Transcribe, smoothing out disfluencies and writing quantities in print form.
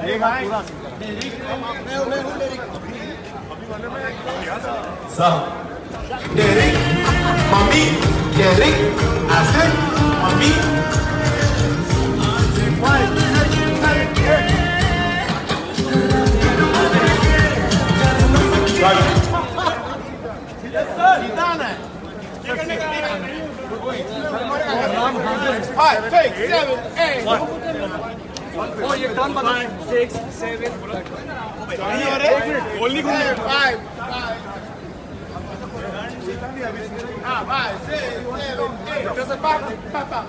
Derek, mommy, Derek, acid, mommy. Five, six, 7, 8. Oh, ये कौन बता? 6, 7. Only 5, 5. 5, 6, 7, 8. Just a papa.